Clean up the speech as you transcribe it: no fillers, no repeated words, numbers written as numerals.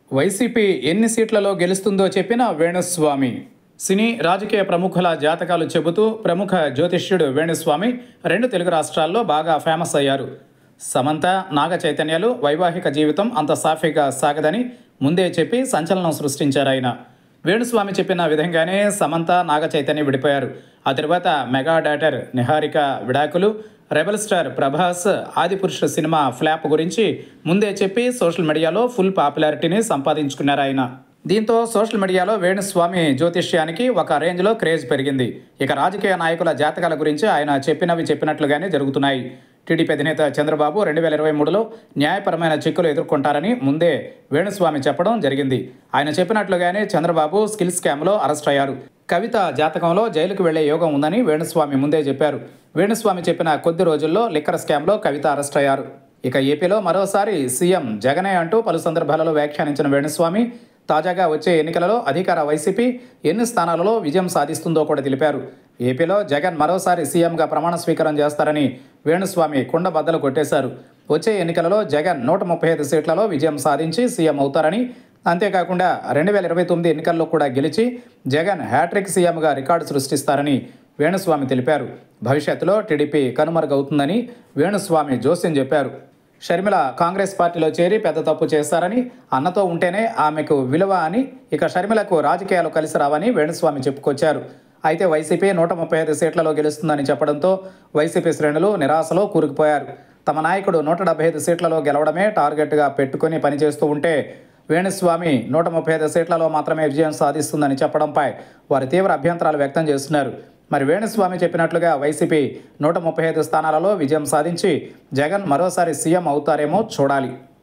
YCP ఎన్ని సీట్లలో గెలుస్తుందో చెప్పిన వేణుస్వామి. సినీ రాజకీయ ప్రముఖుల జాతకాలు చెబుతూ ప్రముఖ జ్యోతిష్యుడు వేణుస్వామి 2 తెలుగు రాష్ట్రాల్లో బాగా ఫేమస్ అయ్యారు. సమంత, నాగ చైతన్యాలు వైవాహిక జీవితం అంత సాఫీగా సాగదని ముందే చెప్పి సంచలనం సృష్టించారు ఆయన. వేణుస్వామి చెప్పిన విధంగానే సమంత, నాగ చైతన్య విడిపోయారు. ఆ తర్వాత మెగా డాటర్ నిహారిక విడాకులు, rebel star Prabhas Adipurush cinema flop గురించి ముందే చెప్పి సోషల్ మీడియాలో ఫుల్ పాపులారిటీని సంపాదించుకున్నారు ఆయన. దీంతో సోషల్ మీడియాలో వేణుస్వామి జ్యోతిష్యానికి ఒక రేంజ్లో క్రేజ్ పెరిగింది. ఇక రాజకీయ నాయకుల జాతకాల గురించి ఆయన చెప్పినవి చెప్పినట్లుగానే జరుగుతున్నాయి. టీడీపీ అధినేత చంద్రబాబు 2023లో న్యాయపరమైన చిక్కులు ఎదుర్కొంటారని ముందే వేణుస్వామి చెప్పడం జరిగింది. ఆయన చెప్పినట్లుగానే చంద్రబాబు స్కిల్ స్కామ్లో అరెస్ట్ అయ్యారు. కవిత జాతకంలో జైలుకు వెళ్లే యోగం ఉందని వేణుస్వామి ముందే చెప్పారు. వేణుస్వామి చెప్పిన కొద్ది రోజుల్లో లిక్కర్ స్కామ్లో కవిత అరెస్ట్ అయ్యారు. ఇక ఏపీలో మరోసారి సీఎం జగనే అంటూ పలు సందర్భాలలో వ్యాఖ్యానించిన వేణుస్వామి తాజాగా వచ్చే ఎన్నికలలో అధికార వైసీపీ ఎన్ని స్థానాలలో విజయం సాధిస్తుందో కూడా తెలిపారు. ఏపీలో జగన్ మరోసారి సీఎంగా ప్రమాణ స్వీకారం చేస్తారని వేణుస్వామి కుండ బద్దలు కొట్టేశారు. వచ్చే ఎన్నికలలో జగన్ 135 సీట్లలో విజయం సాధించి సీఎం అవుతారని, అంతేకాకుండా 2029 ఎన్నికల్లో కూడా గెలిచి జగన్ హ్యాట్రిక్ సీఎంగా రికార్డు సృష్టిస్తారని వేణుస్వామి తెలిపారు. భవిష్యత్తులో టీడీపీ కనుమరుగవుతుందని వేణుస్వామి జోస్యం చెప్పారు. షర్మిల కాంగ్రెస్ పార్టీలో చేరి పెద్ద తప్పు చేశారని, అన్నతో ఉంటేనే ఆమెకు విలువ అని, ఇక షర్మిలకు రాజకీయాలు కలిసి రావని వేణుస్వామి చెప్పుకొచ్చారు. అయితే వైసీపీ 135 సీట్లలో గెలుస్తుందని చెప్పడంతో వైసీపీ శ్రేణులు నిరాశలో కూరుకుపోయారు. తమ నాయకుడు 175 సీట్లలో గెలవడమే టార్గెట్గా పెట్టుకుని పనిచేస్తూ ఉంటే వేణుస్వామి 135 సీట్లలో మాత్రమే విజయం సాధిస్తుందని చెప్పడంపై వారు తీవ్ర అభ్యంతరాలు వ్యక్తం చేస్తున్నారు. మరి వేణుస్వామి చెప్పినట్లుగా వైసీపీ 135 స్థానాలలో విజయం సాధించి జగన్ మరోసారి సీఎం అవుతారేమో చూడాలి.